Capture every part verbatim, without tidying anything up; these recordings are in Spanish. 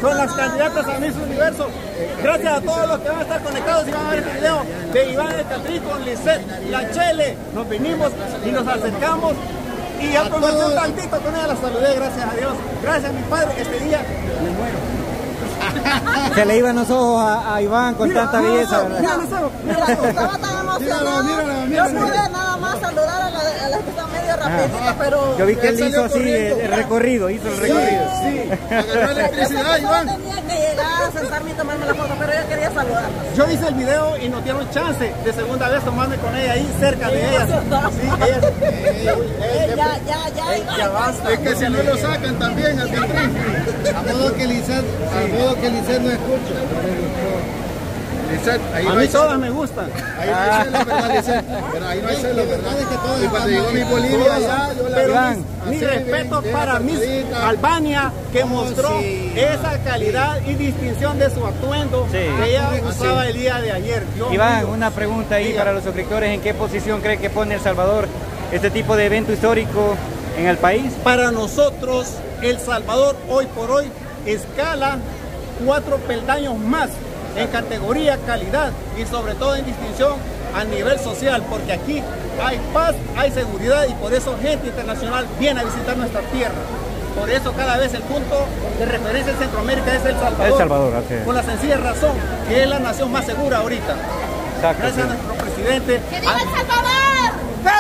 son las candidatas a Miss Universo. Gracias a todos los que van a estar conectados y van a ver este video de Iván El Catrín con Lisette La Chele. Nos vinimos y nos acercamos y ya conversé un tantito con ella, la saludé, gracias a Dios. Gracias a mi padre, este día me muero. Se le iban los ojos a, a Iván con mira, tanta belleza, ¿verdad? Mira, mira, estaba tan emocionado. Míralo, míralo, yo pude nada más saludar a la, a la que está medio rapidita, pero... Yo vi que él hizo así el, el recorrido, hizo el recorrido. Sí, sí. Agarró electricidad, Iván. Tenía que llegar a sentarme y tomarme la foto, pero yo quería saludarla. Yo hice el video y nos dieron chance de segunda vez tomarme con ella ahí cerca de ella. Sí, ella... Ya, ya, ya, ya basta. Es que si no lo sacan también al Catrín. A modo que Lisette, a modo que Lisette no escucha. Lisette, ahí a mí todas me gustan. Ahí no hay celos, ¿verdad, Lisette? Pero ahí no hay celos, ¿verdad? Y cuando llegó mi Bolivia allá, yo la Pero vi. mi, mi respeto para Miss Albania, que mostró oh, sí. esa calidad y distinción de su atuendo sí. que ella usaba sí. el día de ayer. Dios Iván, mío. una pregunta ahí Diga. para los suscriptores. ¿En qué posición cree que pone El Salvador este tipo de evento histórico en el país? Para nosotros, El Salvador hoy por hoy escala cuatro peldaños más en categoría, calidad y sobre todo en distinción a nivel social, porque aquí hay paz, hay seguridad y por eso gente internacional viene a visitar nuestra tierra. Por eso cada vez el punto de referencia en Centroamérica es El Salvador. El Salvador, así es. Por la sencilla razón que es la nación más segura ahorita. Exacto, Gracias sí. a nuestro presidente. ¡Que viva El Salvador! ¡Que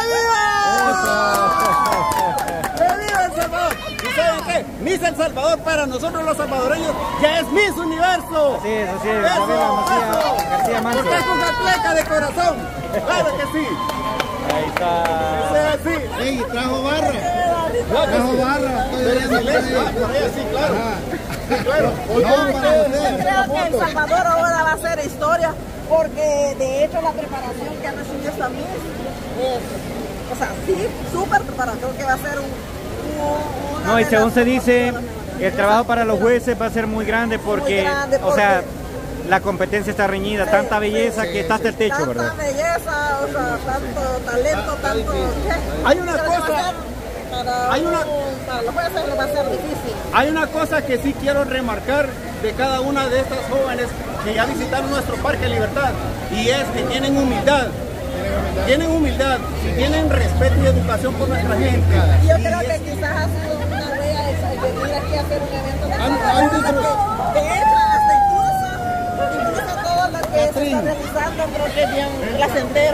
viva! ¡Que viva El Salvador! ¿Y saben qué? Miss El Salvador para nosotros los salvadoreños ya es Miss Universo. Así es, así es. Eso, García, eso. García Manso. Usted es una pleca de corazón. Claro que sí. Ahí está. Sí, sí. Ey, trajo barra. Claro Trajo sí. barra. Pero en inglés, ah, por ahí sí, claro. Sí, claro. Hoy No, como yo, ustedes, yo creo que El Salvador ahora va a ser historia, porque de hecho la preparación que ha recibido esta Miss es, o sea, sí, súper preparación, que va a ser un... un No, y según se dice, el trabajo para los jueces va a ser muy grande porque, muy grande porque o sea, la competencia está reñida, sí, tanta belleza sí, que está hasta el techo, tanta ¿verdad? Tanta belleza, o sea, tanto talento, tanto... Hay una cosa... Para, hay una, para los jueces va a ser difícil. Hay una cosa que sí quiero remarcar de cada una de estas jóvenes que ya visitaron nuestro Parque Libertad, y es que tienen humildad. Tienen humildad y tienen respeto y educación por nuestra gente. Y yo creo que quizás ha sido una huella de venir aquí a hacer un evento de que, de hecho, hasta incluso, incluso todo lo que se está realizando, creo que es bien placentero.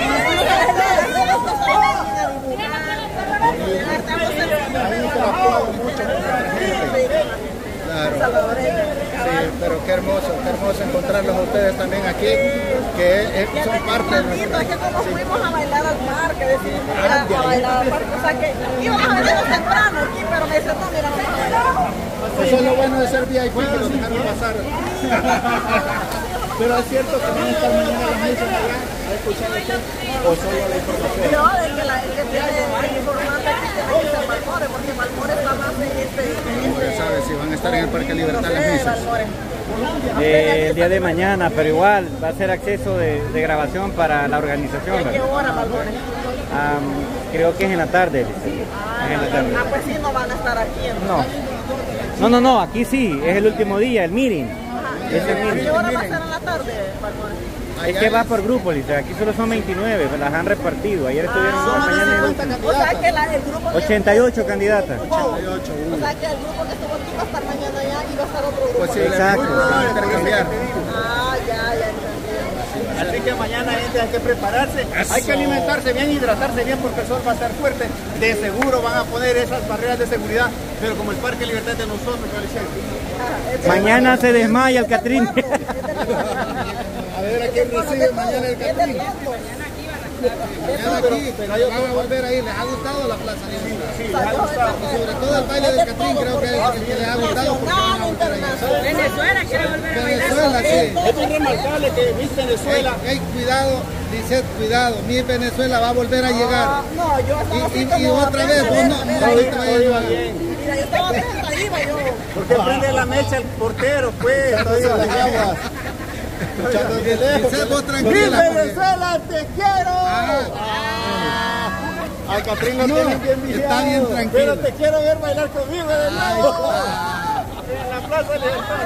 Claro. Sí, pero qué hermoso, qué hermoso encontrarlos a ustedes también aquí, que es, son parte de nuestro... Es que como fuimos a bailar al parque, decidimos ir a, a bailar al parque, o sea que íbamos a venir temprano aquí, pero me dicen, no, mira, no. Eso es lo bueno de ser V I P, que lo dejaron pasar. Pero es cierto que van a estar mañana las mesas allá a escuchar esto, o solo la información. No, el que, la, el que tiene el informante aquí tiene que ser Malcore, porque Malcore está más en este... ¿Cómo que sabes si van a estar en el Parque Libertad las mesas? Eh, el día de mañana, pero igual va a ser acceso de, de grabación para la organización. ¿En qué hora, Malcore? Um, creo que es en la tarde. Ah, es en la tarde. Ah, pues sí, no van a estar aquí. No. No, no, no, aquí sí, es el último día, el meeting. ¿Y a qué hora va a ser en la tarde, Malcore? Es que va por grupo, Lisa. Aquí solo son veintinueve, las han repartido. Ayer estuvieron ah, mañana el último. O sea que la, el grupo... ochenta y ocho candidatas. ochenta y ocho. O sea que el grupo que estuvo aquí va a estar mañana allá y va a estar otro grupo. Pues sí, exacto. Ah, intercambiar. Ah, ya, ya entendí. Así que mañana, gente, hay que prepararse, Eso. hay que alimentarse bien, hidratarse bien, porque el sol va a estar fuerte. De seguro van a poner esas barreras de seguridad, pero como el Parque Libertad es de nosotros, Ah, mañana se desmaya el Catrín. A ver a quién recibe mañana el Catrín. Mañana aquí, pero van a volver ahí. ¿Les ha gustado la plaza? Sí, les ha gustado. Sobre todo el baile del Catrín, creo que, que les ha gustado porque van a volver allá. Venezuela quiere volver a bailar. Venezuela, sí. Es muy remarcable que Miss Venezuela... Hey, hey, cuidado, Lisette, cuidado. Mi Venezuela va a volver a llegar. No, yo estaba así Y, y, como y otra vez, vos no, no ahorita va a llegar. Mira, yo estaba atenta, iba yo. ¿Por qué prende la mecha el portero, pues? Lisette, vos ¡Mi tranquila. porque- Venezuela, te quiero! Ah. Ay, Catrín lo No, tienen bien vigilado. está bien tranquilo. Pero te quiero ver bailar conmigo de nuevo. En la Plaza Libertad.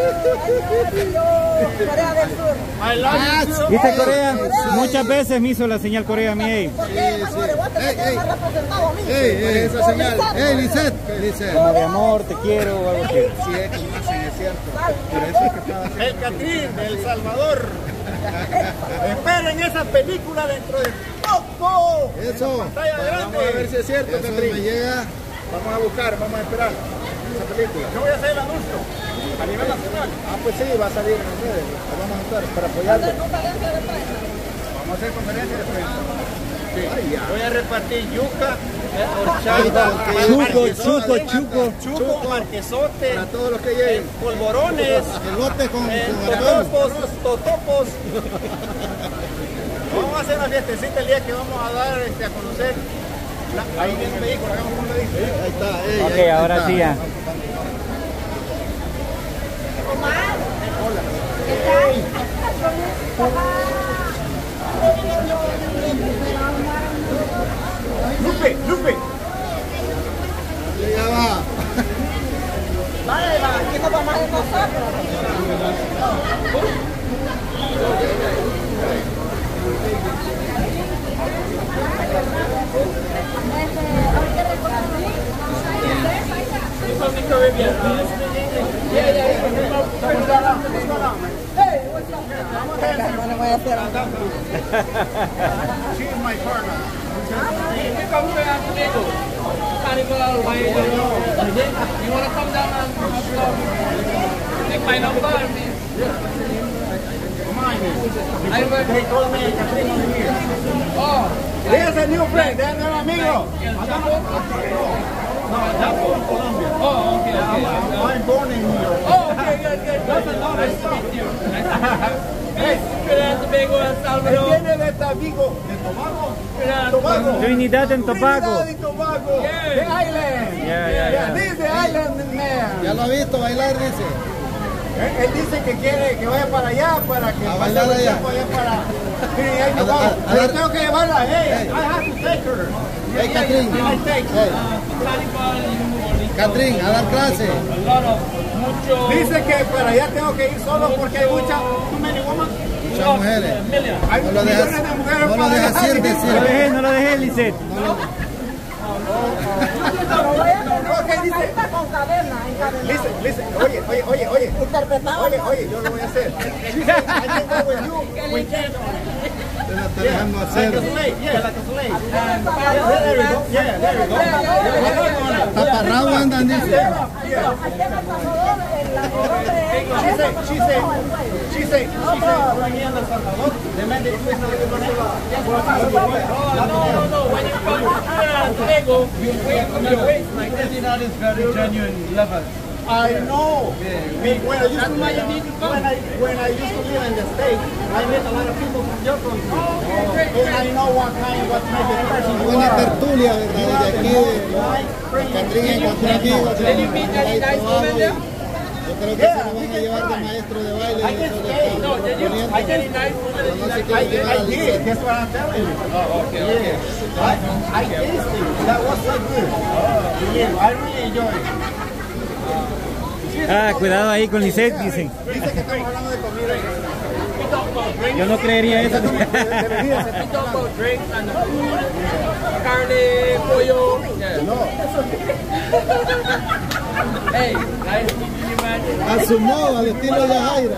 Corea del Sur. I love you too. ¿Viste Corea? Muchas veces me hizo la señal Corea a mí. Ey. ¿Por qué, Manuel? Vos tenés que estar representado a mí. Ey, ey, esa señal. Ey, Lisette, Lisette. Como de amor, te quiero o algo así. Sí, es como así, es cierto. Por eso es que estaba haciendo. El Catrín de El Salvador. Esperen esa película dentro de poco. Eso. Pantalla grande. Vamos a ver si es cierto, Eso Catrín. me llega. Vamos a buscar, vamos a esperar esa película. Yo voy a hacer el anuncio a nivel nacional. Ah, pues sí, va a salir en las redes. Vamos a estar para apoyarlo. Vamos a hacer conferencia de prensa. Sí. Voy a repartir yuca, eh, horchata, Chuco, marquesote, chuco, chuco. chuco, marquesote, Para todos los que eh, lleguen. polvorones, Elote con, eh, con arroz. totopos, totopos. Vamos a hacer una fiestecita el día que vamos a dar este, a conocer. La, ahí viene un vehículo, hagamos un vehículo. Ahí está. Ey, Ok, ahí ahora está. sí ya. Lupe, Lupe. Ya va. Vale, va, aquí nos vamos a ir nosotros. No le voy a hacer nada. She is my partner. You come to Tobago. Carnival, why you don't know? You want to come down and take my number? I'm going They told me Catrín over here. Oh, There's a new friend, there's an amigo. No, I'm from Colombia. oh, okay, okay. I'm born in New York. Oh, okay, good, good. Nice to meet you. Nice to meet you. Hey, Trinidad, Tobago, El Él Salvador. viene de Tabigo, de Tobago. Trinidad, Tobago. Trinidad and Tobago. Trinidad y Tobago. Yeah. The island. Yeah, yeah, yeah. This is the island man. Ya lo ha visto bailar, dice. Él, él dice que quiere que vaya para allá, para que A pase bailar un allá. tiempo allá para Trinidad y Tobago. A- a- a Pero dar- tengo que llevarla. Hey, Hey. I have to take her. Hey, Catrín. I take her. Hey, Carnival, you only Catrín, a dar clase. a lot of mucho. Dice que para allá tengo que ir solo porque hay muchas, too many women. Muchas mujeres. Million. Hay No lo millones dejas, de mujeres no lo para dejas allá. ir, No lo decir. dejé, no lo dejé, Lisette. Ok, dice. Con cadena, encadenada. Listen, listen. Oye, oye, oye, oye. Interpretado. Oye, oye, yo lo voy a hacer. She said, I can go with you. We can. Te la está Yeah, dejando like hacer. a slave. Yeah, like a slave. Yeah, there we go. Yeah, there we go. I'm not gonna- Taparrabo andan, dice. Yeah. Aquí en El Salvador, el hombre She said, she said, she said, she said, we're here in El Salvador. The man that twisted the Oh, no, no, no. When you come to Trinidad and Tobago, you wait from your waist like this. Trinidad is very genuine lovers. I know. Me- When I used That's to why live, you need to come. when I when I used to live in the States, I met a lot of people from your country. Okay, great, And I great. know what kind, what type of person you Buena are. tertulia, ¿verdad? Desde aquí, de Catrín encontró amigos. Did you meet any nice women there? Yo creo que se lo van a llevar de maestro de baile. I can stay. No, did you? Poniendo- I any nice women that you No sé like? qué I, llevar I a did. Lisette. That's what I'm telling you. Oh, okay, okay. Yeah. I, I tasted. That was so good. Yeah, I really enjoyed it. Ah, cuidado ahí con Lisette, dicen. Dice que estamos hablando de comida. We talk about drinks. Yo no creería eso. De bebidas. We talk about drinks and the food. Carne, pollo. Yeah. No. Hey, nice meeting you, man. A su modo, al estilo de Jaira.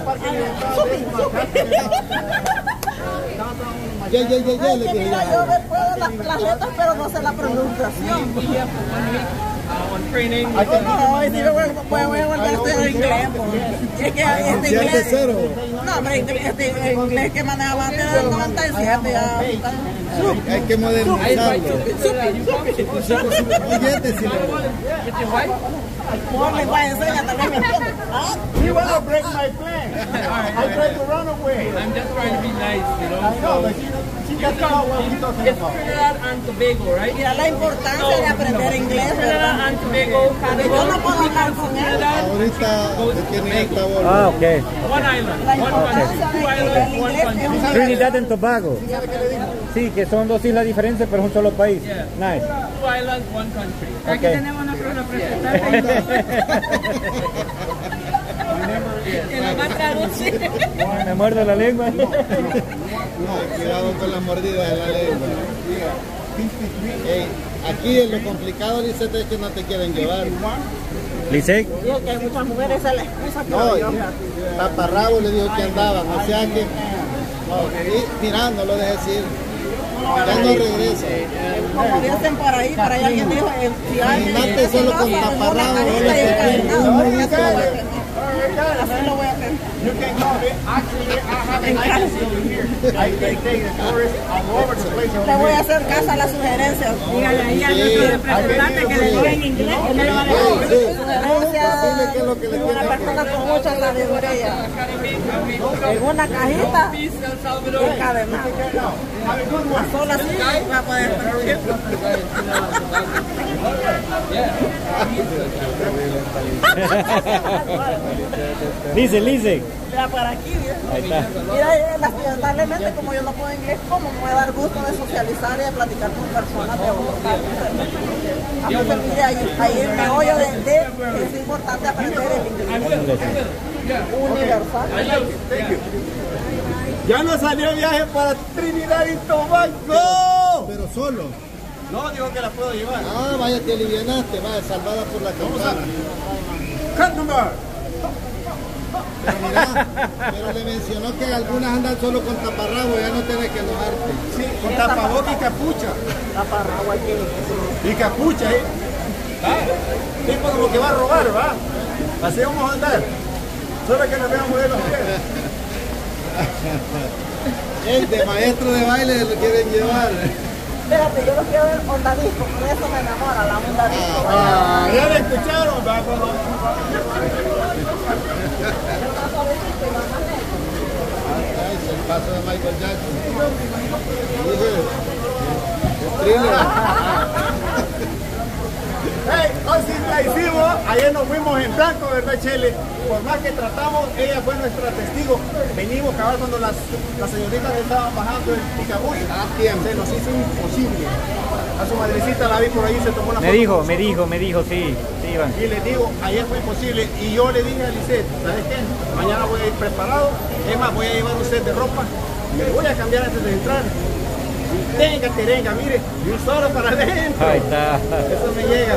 Ya, ya, ya, ya, Es le que dije. mira, yo me puedo las, las letras, pero no sé la pronunciación. Be here for one week uh, on training. I can No, y si me voy, voy, voy a volver a estudiar inglés. pues. Es que este Inicial de inglés... cero. No, hombre, este, este inglés que manejaba antes era el noventa y siete. Ya, Hay que I invite you modernizarlo. to Trinidad. You come. Oye, este sí le With your wife? por lenguaje de señas también me entiendes. ¿Ah? You want to break my plan. I tried to run away. I'm just trying to be nice, you know. I know, but she, she doesn't know what we're talking It's about. Trinidad and Tobago, right? Mira la importancia de aprender inglés, Trinidad ¿verdad? and Tobago, Yo Carnival, no puedo hablar con él. Trinidad, ahorita tiene altavoz. Ah, ok. one island, La one country, importancia two de que el islands, one inglés es country. un... Trinidad and Tobago. Sí, que son dos islas diferentes, pero es un solo país. Yeah. Nice. Two islands, one country. Ok. Tenemos nuestros representantes. Que lo va a traducir. Me muerdo la lengua. No, cuidado con la mordida de la lengua. Hey, aquí lo complicado, Lisette, es que no te quieren llevar. Lisette. Digo que hay muchas mujeres, esa es la excusa que No, no, yo. taparrabo le dijo que andaban, o sea que no, y, mira, no lo dejes ir, ya no regresa. Como dicen por ahí, por ahí alguien dijo, eh, si alguien Imagínate solo con taparrabo, ahí hola, está que encadenado, tiene. ahora ya se lo voy a hacer. Así lo voy a hacer. You can come in. Actually, I have an agency over here. I can take the tourists all over the place over Le voy a here. hacer caso a las sugerencias. Dígale ahí a nuestro representante que le diga en inglés que no le va a dejar. Sugerencias ¿Qué es lo que le de una tiene? persona con mucha sabiduría. En una cajita encadenada. Solo así va a poder traducir. Lice, Lice. Mira para aquí, mira. Ahí está. Mira, eh, lamentablemente como yo no puedo inglés, ¿cómo me voy a dar gusto de socializar y de platicar con personas de otros países? A mí se mire ahí, ahí el meollo de, de que es importante aprender el inglés universal. Ya no salió viaje para Trinidad y Tobago. Pero solo. No, dijo que la puedo llevar. Ah, vaya, te alivianaste, vaya, salvada por la campana. Cut number. Pero mira, pero le mencionó que algunas andan solo con taparrabo, ya no tienes que enojarte. Sí, con tapabocas y capucha. Taparrabo aquí. Y capucha, ¿eh? ¿Ah? Tipo como que va a robar, ¿va? Así vamos a andar. Solo que nos vean mover los pies. El de maestro de baile lo quieren llevar. Espérate, yo lo quiero ver onda disco, por eso me enamora la onda disco. Ah, ya le escucharon, ¿va? Cuando... Ay, es el paso de Michael Jackson. Dije, el thriller. Hey, así la hicimos, ayer nos fuimos en blanco, ¿verdad, Chele? Por más que tratamos, ella fue nuestra testigo. Venimos cabal cuando las, las señoritas estaban bajando el picabús. Se nos hizo imposible. A su madrecita la vi por ahí, se tomó una Me foto dijo, con me nosotros. dijo, me dijo, sí, sí, Iván. Y les digo, ayer fue imposible. Y yo le dije a Lisette, ¿sabes qué? Mañana voy a ir preparado. Es más, voy a llevar un set de ropa. Me voy a cambiar antes de entrar. Y tenga, terenga, mire, y un solo para adentro. Ahí está. Eso me llega.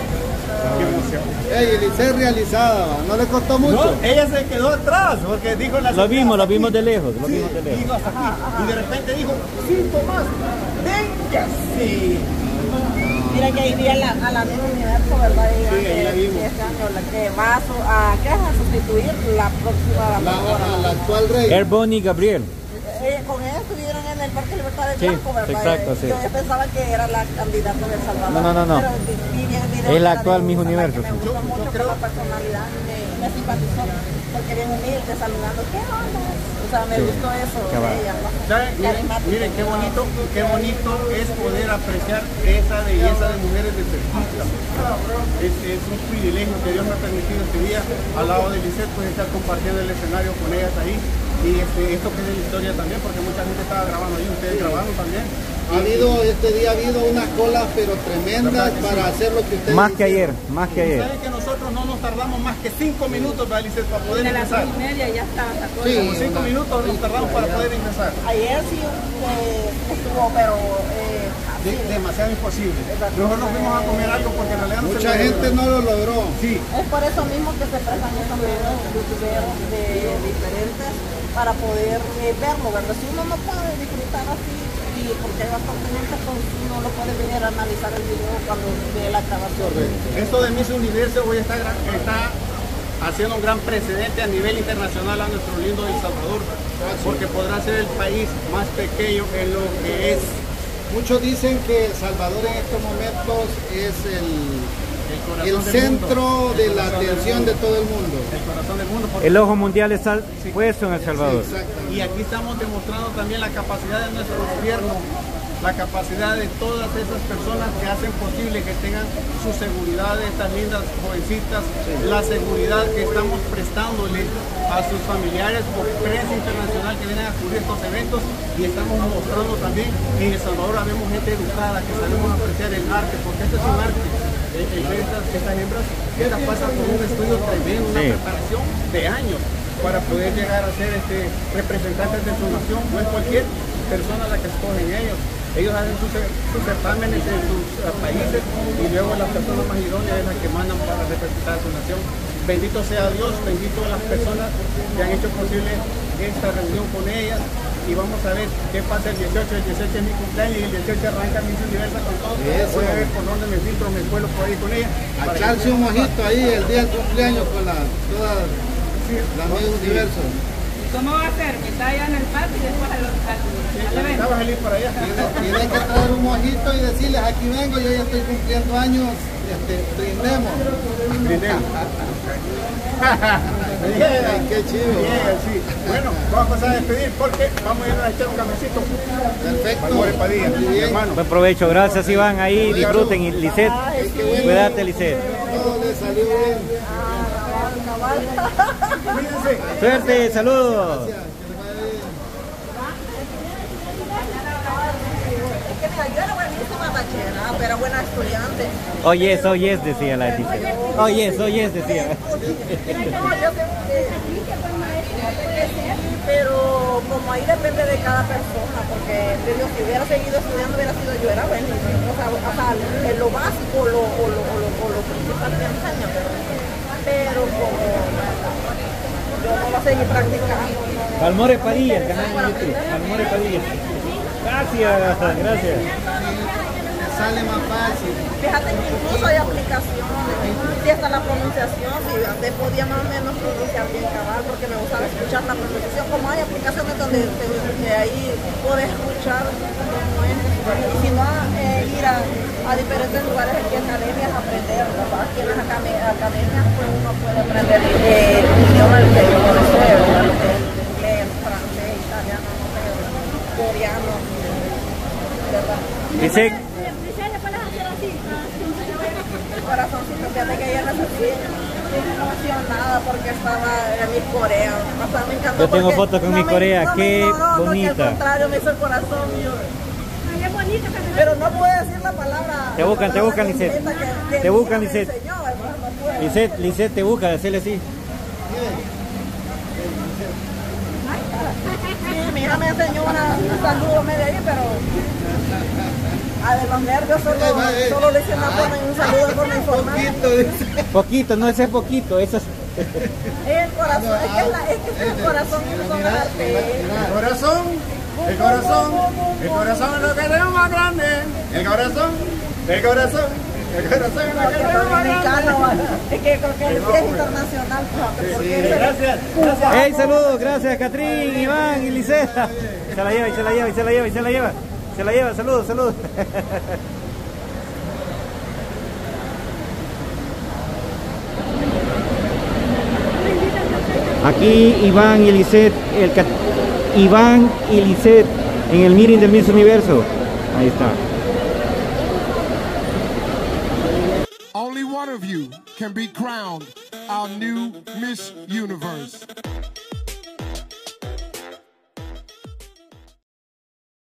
Qué emoción. Ey, Elise realizada, ¿va? ¿No le costó mucho? No, ella se quedó atrás porque dijo la Lo vimos, lo aquí. vimos de lejos, lo Sí, vimos de lejos. dijo hasta aquí. Y de repente dijo, sí, Tomás, venga, sí. Mira que ahí vi a la, a la misma universo, ¿verdad? Ella, Sí, ahí la que, vimos. que este año, la que va a, su, a, ¿qué es? A sustituir la próxima La, ganadora. la, la actual rey. Air Bonnie Gabriel. Eh, con ella estuvieron en el Parque Libertad de Sí, Blanco, ¿verdad? exacto, Eh, sí. Yo pensaba que era la candidata de El Salvador. No, no, no, no. Pero vi- vi bien el video Es la de actual de Miss Usa, Universo, que me sí. gustó mucho por la personalidad, me, me simpatizó, porque bien humilde, saludando. ¿Qué onda? O sea, me Sí, gustó eso qué de va. ella, ¿no? ¿Saben? Miren, Carismática. miren qué bonito, qué bonito es poder apreciar esa belleza de mujeres de cerquita. Es, es un privilegio que Dios me ha permitido este día al lado de Lisette, pues estar compartiendo el escenario con ellas ahí. Y este, esto que es de la historia también, porque mucha gente estaba grabando ahí, ustedes grabaron también. Ha habido, este día ha habido unas colas pero tremendas para hacer lo que ustedes Más que ayer, hicieron. más que Y ayer. saben que nosotros no nos tardamos más que cinco minutos, ¿verdad, Lisette, para poder De las ingresar. seis y media ya estaba sacó. Sí. Como cinco minutos nos tardamos para poder ingresar. Ayer sí eh, estuvo, pero eh, así. De- demasiado imposible. Nosotros nos fuimos a comer algo porque en realidad no se Mucha puede. gente no lo logró. Sí. Es por eso mismo que se prestan estos videos youtuberos de diferentes para poder eh, verlo, ¿verdad? Si uno no puede disfrutar así, y porque hay bastante gente, pues uno lo puede venir a analizar el video cuando ve la grabación. Esto de Miss Universo hoy está, gra- está haciendo un gran precedente a nivel internacional a nuestro lindo El Salvador, porque podrá ser el país más pequeño en lo que es Muchos dicen que El Salvador en estos momentos es el, el, corazón el del centro mundo. de El la corazón del atención mundo. de todo el mundo. El corazón del mundo. porque- El ojo mundial está puesto en El Salvador. Exactamente. Y aquí estamos demostrando también la capacidad de nuestro gobierno, la capacidad de todas esas personas que hacen posible que tengan su seguridad de estas lindas jovencitas, la seguridad que estamos prestándole a sus familiares por prensa internacional que vienen a cubrir estos eventos, y estamos mostrando también que en El Salvador habemos gente educada, que sabemos apreciar el arte, porque este es un arte. El, el ver estas, estas hembras, estas pasan por un estudio tremendo, una Sí. preparación de años. para poder llegar a ser este, representantes de su nación. No es cualquier persona la que escogen ellos. Ellos hacen sus, sus certámenes en sus uh, países y luego la persona más idónea es la que mandan para representar a su nación. Bendito sea Dios, bendito a las personas que han hecho posible esta reunión con ellas. Y vamos a ver qué pasa el dieciocho. El dieciocho es mi cumpleaños y el dieciocho arranca Miss Universa con todo. Eso. Voy a ver por dónde me filtro, me vuelo por ahí con ella. A echarse un mojito ahí el día del cumpleaños con la, toda sí, la Miss Universo. ¿Cómo va a ser? ¿Que está allá en el patio y después al, al, al evento? Estaba feliz para allá. Tiene, tiene que traer un mojito y decirles, aquí vengo, yo ya estoy cumpliendo años, este, brindemos. Brindemos. Bien, qué chido. Bien, sí. Bueno, vamos a pasar a despedir porque vamos a ir a echar un cafecito. Perfecto. Palmore Padilla, mi hermano. Buen provecho, gracias Iván, ahí disfruten. Y Lisette, cuídate Lisette. Todo le salió bien. Cuídense. Suerte, saludos. Yo era buenísima bachillerato, era buena estudiante. Oh yes, oh yes, decía la dice. Oh yes, oh yes, decía. No, yo sé que pero como ahí depende de cada persona, porque yo, si hubiera seguido estudiando hubiera sido yo, era buenísima. O sea, o sea en lo básico lo, o lo, o lo, o lo principal que enseña, pero, pero como yo no lo seguí practicando. Palmore Padilla, el canal de YouTube. Palmore Padilla. Gracias, gracias. Sale más fácil. Fíjate que incluso hay aplicaciones, y hasta la pronunciación, si antes podía más o menos pronunciar bien cabal, porque me gustaba escuchar la pronunciación, como hay aplicaciones donde te, que ahí puedes escuchar cómo es, y si no, eh, ir a, a diferentes lugares aquí, academias, a aprender, ¿verdad? Aquí en las academias pues, uno puede aprender eh, el idioma del que yo deseo, ¿verdad? Inglés, francés, italiano, no sé, coreano, ¿verdad? Dice corazoncito, fíjate que ella necesita emocionada porque estaba en mi Corea. O sea, me encantó. Yo tengo porque fotos con no mi me, Corea, no qué me ignoró, bonita. No, que al contrario, me hizo el corazón mío. Pero no puedo decir la palabra. Te buscan, la te buscan, palabra Lisette. completa que- que Te buscan, mi hija me Lisette. enseñó, ¿verdad? No puedo. Lisette, Lisette te busca, decirle así. Sí, mi hija me enseñó una, un saludo medio ahí, pero a de los nervios solo, solo le hice una forma y un saludo de forma informal. Poquito, no ese es poquito, eso es. Es el corazón, es que es, la, es, que es el corazón y no son arte. El corazón, el corazón, el corazón es lo que tenemos más grande. El corazón, el corazón, el corazón es lo que tenemos más grande. Es que creo que es internacional. Gracias, gracias. Hey, saludos, gracias Catrín, Iván y Liseta. Se la lleva, y se la lleva, y se la lleva, y se la lleva. Se la lleva, saludos, saludos. Aquí Iván y Lisette, el Iván y Lisette en el meeting del Miss Universo. Ahí está. Only one of you can be crowned our new Miss Universe.